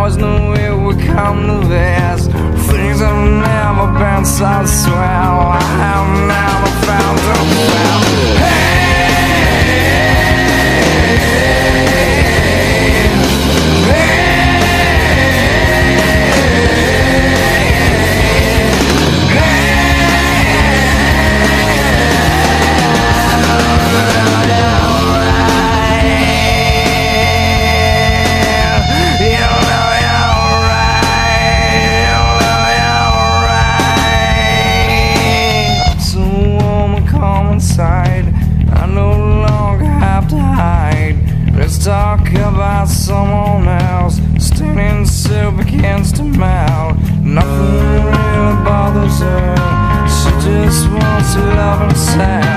always knew it would come to this. Things have never been so swell. I have never found a well. I no longer have to hide. Let's talk about someone else. Standing soup against a mouth. Nothing really bothers her. She just wants to love herself.